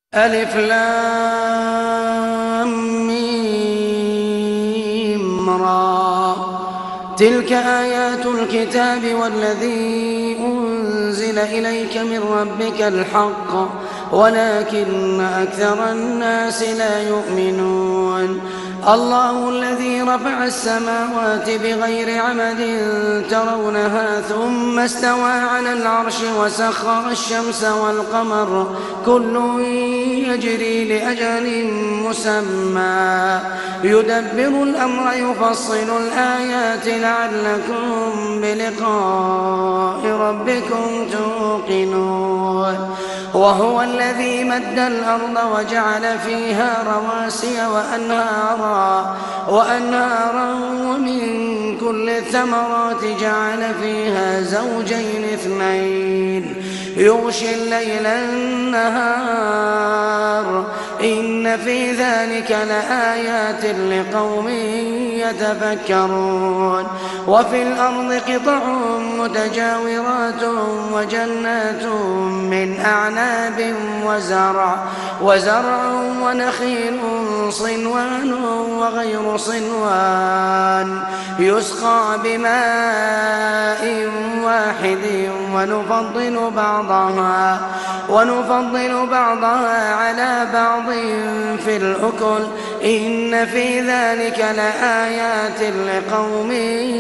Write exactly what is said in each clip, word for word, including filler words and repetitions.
ألف لام ميم را. تلك آيات الكتاب والذي أنزل إليك من ربك الحق ولكن أكثر الناس لا يؤمنون. الله الذي رفع السماوات بغير عمد ترونها ثم استوى على العرش وسخر الشمس والقمر كل يجري لأجل مسمى يدبر الأمر يفصل الآيات لعلكم بلقاء ربكم توقنون. وهو الذي مد الأرض وجعل فيها رواسي وأنهارا وأنهارا ومن كل الثمرات جعل فيها زوجين اثنين يغشي الليل النهار إن في ذلك لآيات لقوم يتفكرون. وفي الأرض قطع متجاورات وجنات من أعناب وزرع وزرع ونخيل صنوان وغير صنوان يسقى بماء واحد ونفضل بعضها ونفضل بعضها على بعض في الأكل إن في ذلك لآيات لقوم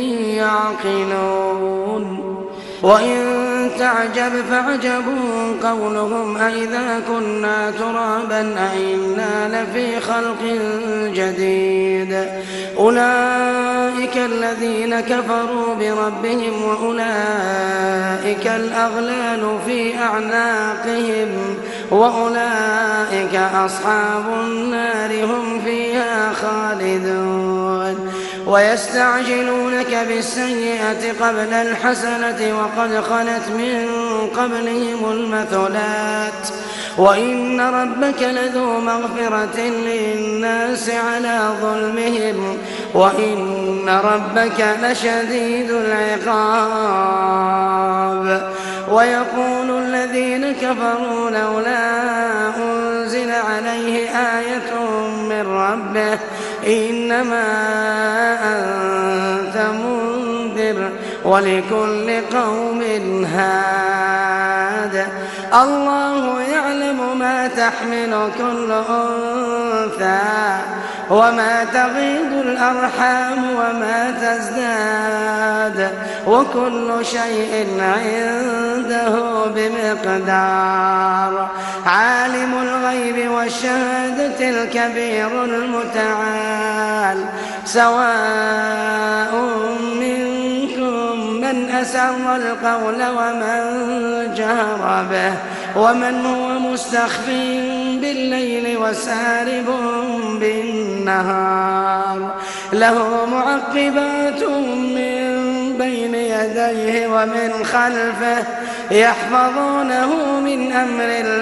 يعقلون. وإن تعجب فعجب قولهم أئذا كنا ترابا أئنا لفي خلق جديد أولئك الذين كفروا بربهم وأولئك الأغلال في أعناقهم وأولئك أصحاب النار هم فيها خالدون. ويستعجلونك بالسيئة قبل الحسنة وقد خلت من قبلهم المثلات وإن ربك لذو مغفرة للناس على ظلمهم وإن ربك لشديد العقاب. ويقول الذين كفروا لولا أنزل عليه آية من ربه إنما أنت منذر ولكل قوم هاد. الله يعلم ما تحمل كل أنثى وما تغيض الأرحام وما تزداد وكل شيء عنده بمقدار. عالم الغيب والشهادة الكبير المتعال سواء منكم من أسر القول ومن جهر به ومن هو مستخف بالليل وسارب بالنهار له معقبات من بين يديه ومن خلفه يحفظونه من أمر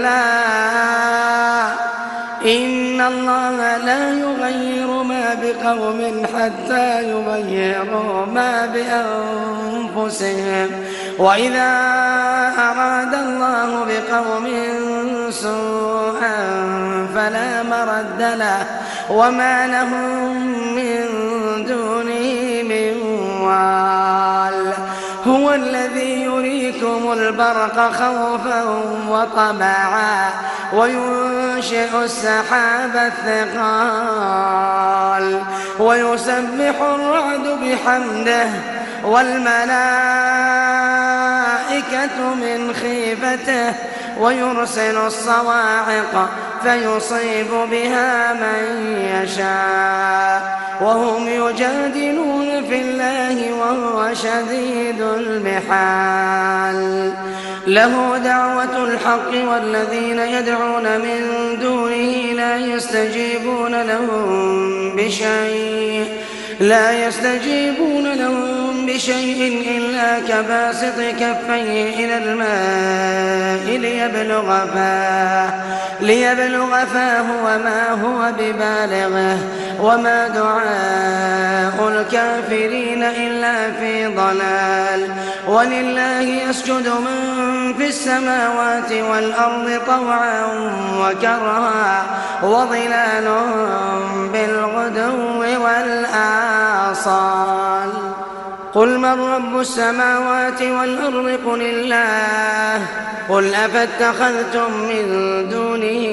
الله إن الله لا يغير ما بقوم حتى يغيروا ما بأنفسهم وإذا أراد الله بقوم سوءا فلا مرد له وما لهم من دونه من وال. هو الذي يريكم البرق خوفا وطمعا وينشئ السحاب الثقال ويسبح الرعد بحمده والملائكة من خيفته ويرسل الصواعق فيصيب بها من يشاء وهم يجادلون في الله وهو شديد المحال. له دعوة الحق والذين يدعون من دونه لا يستجيبون لهم بشيء لا يستجيبون لهم بشيء إلا كباسط كفيه إلى الماء ليبلغ فاه ليبلغ فاه وما هو ببالغه وما دعاء الكافرين إلا في ضلال. ولله يسجد من في السماوات والأرض طوعا وكرها وظلالهم بالغدو والآصال قل من رب السماوات والأرض قل الله قل أفاتخذتم من دونه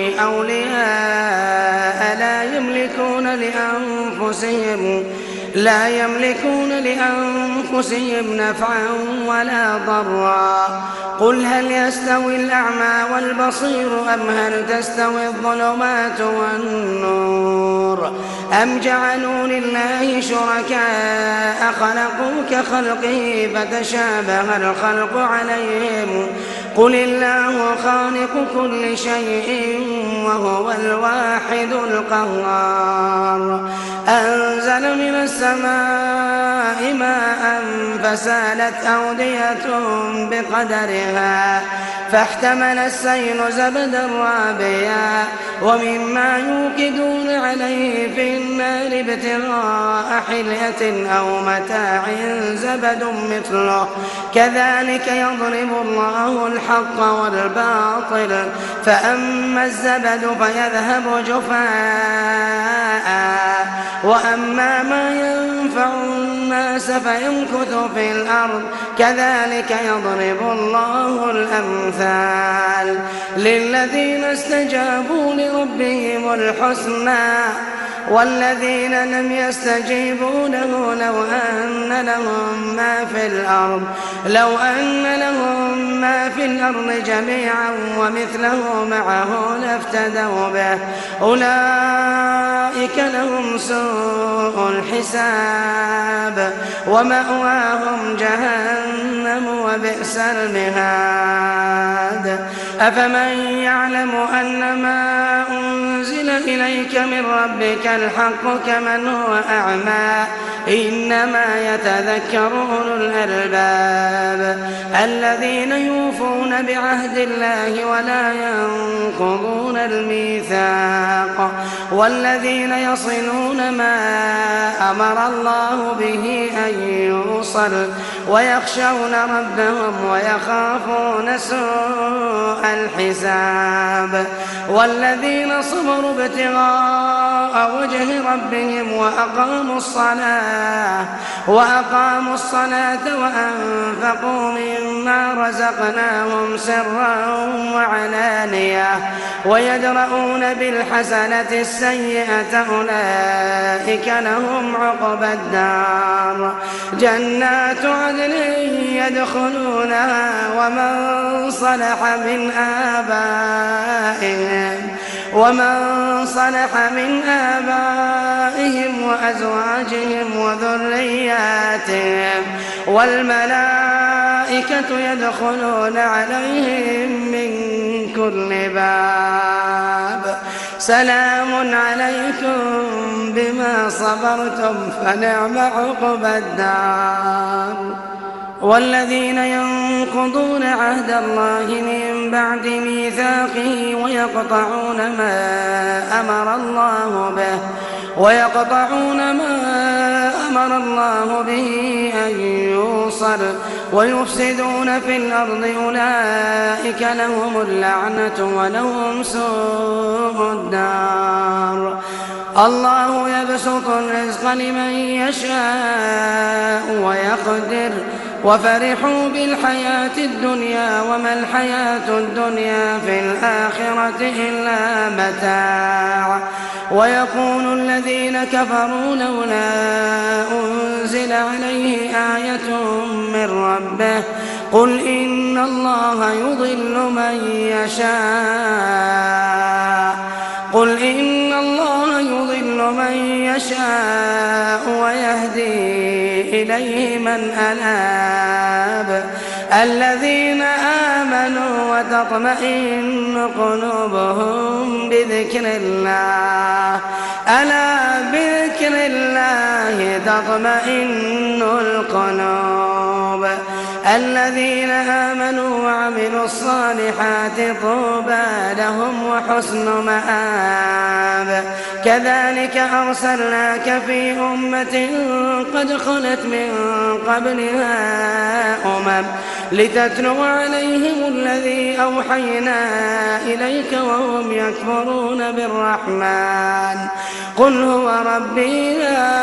أولياء لا يملكون لأنفسهم لا يملكون لأنفسهم نفعا ولا ضرا قل هل يستوي الأعمى والبصير أم هل تستوي الظلمات والنور أم جعلوا لله شركاء خلقوا كخلقه فتشابه الخلق عليهم قل الله خالق كل شيء وهو الواحد القهار أنزل من السماء ماء فسالت أودية بقدرها فاحتمل السيل زبدا رابيا ومما يوقدون عليه في النار ابتغاء حلية أو متاع زبد مثله كذلك يضرب الله الحق والباطل فأما الزبد فيذهب جفاء وأما ما ينفع الناس فيمكث في الأرض كذلك يضرب الله الأمثال للذين استجابوا لربهم الحسنى والذين لم يستجيبوا له لو أن لهم ما في الأرض لو أن لهم ما في الأرض جميعا ومثله معه لافتدوا به أولئك لهم سوء الحساب ومأواهم جهنم وبئس المهاد أفمن يعلم أن ما أنزل إليك من ربك الحق كمن هو أعمى إنما يتذكر أولو الألباب الذين يوفون بعهد الله ولا ينقضون الميثاق والذين يصلون ما أمر الله به أن يوصل ويخشون ربهم ويخافون سوء الحساب والذين صبروا ابتغاء وجه ربهم وأقاموا الصلاة وأقاموا الصلاة وأنفقوا مما رزقناهم سرا وعلانية ويدرؤون بالحسنة السيئة أولئك لهم عقبى الدار جنات عدن يدخلونها ومن صلح من آبائهم ومن صلح من آبائهم وأزواجهم وذرياتهم والملائكة يدخلون عليهم من كل باب سلام عليكم بما صبرتم فنعم عقبى الدار والذين ينقضون عهد الله من بعد ميثاقه ويقطعون ما أمر الله به ويقطعون ما أمر الله به أن يوصل ويفسدون في الأرض أولئك لهم اللعنة ولهم سوء الدار الله يبسط الرزق لمن يشاء ويقدر وفرحوا بالحياة الدنيا وما الحياة الدنيا في الآخرة إلا متاع ويقول الذين كفروا لولا أنزل عليه آية من ربه قل إن الله يضل من يشاء قل إن الله يضل من يشاء ويهدي إليه من أناب الذين آمنوا وتطمئن قلوبهم بذكر الله ألا بذكر الله تطمئن القلوب القلوب الذين آمنوا وعملوا الصالحات طوبى لهم وحسن مآب كذلك أرسلناك في أمة قد خلت من قبلها أمم لتتلو عليهم الذي أوحينا إليك وهم يكفرون بالرحمن قل هو ربي لا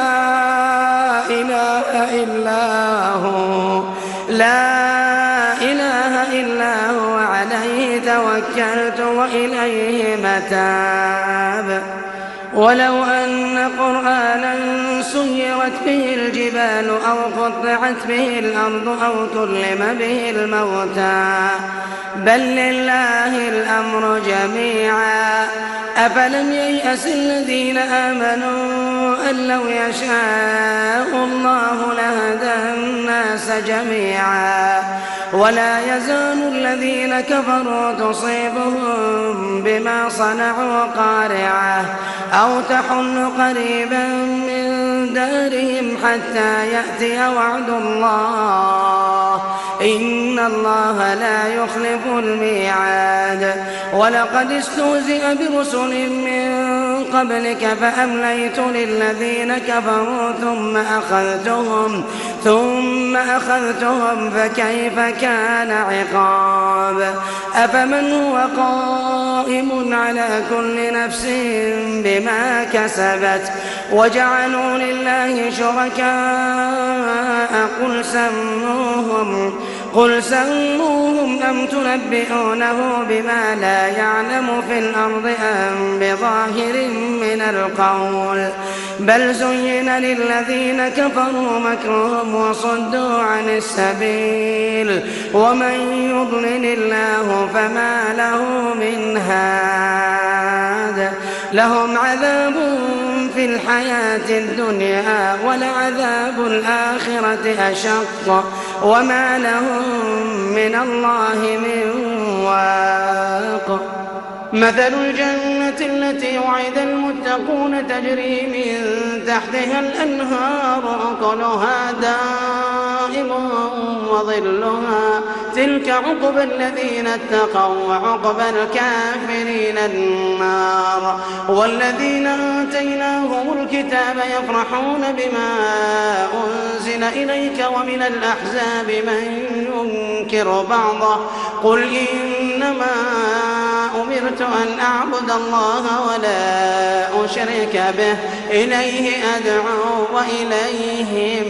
إله إلا هو لا إله إلا هو عليه توكلت وإليه متاب ولو أن قرآنا سيرت به الجبال أو قطعت به الأرض أو كلم به الموتى بل لله الأمر جميعا أفلم ييأس الذين آمنوا أن لو يشاء الله لهدى الناس جميعا ولا يزال الذين كفروا تصيبهم بما صنعوا قارعة أو تحل قريبا من دارهم حتى يأتي وعد الله إن الله لا يخلف الميعاد ولقد استهزئ برسل من قبلك فأمليت للذين كفروا ثم أخذتهم ثم أخذتهم فكيف كان عقاب أفمن هو قائم على كل نفس بما كسبت وجعلوا لله شركاء قل سموهم قل سموهم أم تنبئونه بما لا يعلم في الأرض أم بظاهر من القول بل زين للذين كفروا مكرهم وصدوا عن السبيل ومن يضلل الله فما له من هاد لهم عذاب في الحياة الدنيا ولعذاب الآخرة أشق وما لهم من الله من واق مثل الجنة التي وعد المتقون تجري من تحتها الأنهار أكلها دائم وظلها تلك عقبى الذين اتقوا وعقبى الكافرين النار والذين آتيناهم الكتاب يفرحون بما أنزل إليك ومن الأحزاب من ينكر بعضه قل إنما أمرت أن أعبد الله ولا أشرك به إليه أدعو وإليه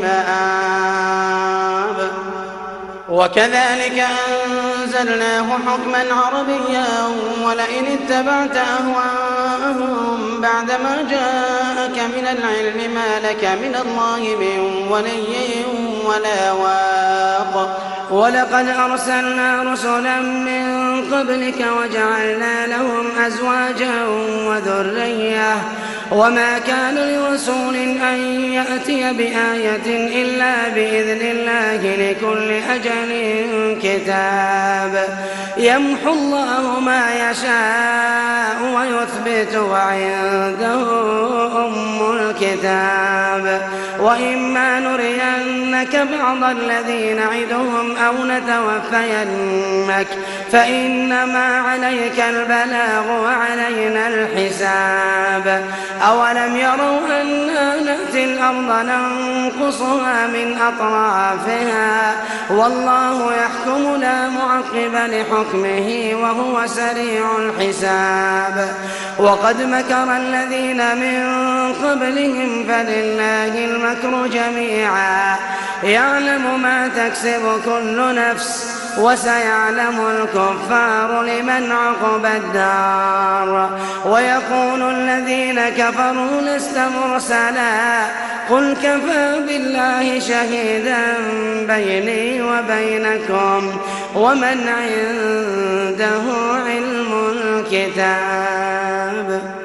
مآب وكذلك أنزلناه حكما عربيا ولئن اتبعت أهواءهم بعدما جاءك من العلم ما لك من الله من ولي ولا واق ولقد أرسلنا رسلا من قبلك وجعلنا لهم أزواجا وذرية وما كان لرسول أن يأتي بآية إلا بإذن الله لكل أجل كتاب يمحو الله ما يشاء ويثبت وعنده أم الكتاب وإما نرينك بعض الذي نعدهم أو نتوفينك فإنما عليك البلاغ وعلينا الحساب أولم يروا أنا نأتي الأرض ننقصها من أطرافها والله يحكم لا معقب لحكمه وهو سريع الحساب وقد مكر الذين من قبلهم فلله المكر جميعا يعلم ما تكسب كل نفس وسيعلم الكفار لمن عقبى الدار ويقول الذين كفروا لست مرسلا قل كفى بالله شهيدا بيني وبينكم ومن عنده علم الكتاب